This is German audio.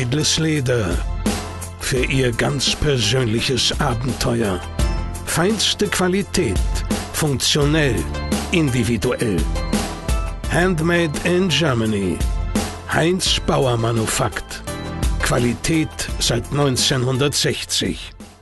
edles Leder für Ihr ganz persönliches Abenteuer. Feinste Qualität, funktionell, individuell. Handmade in Germany. Heinz Bauer Manufakt. Qualität seit 1960.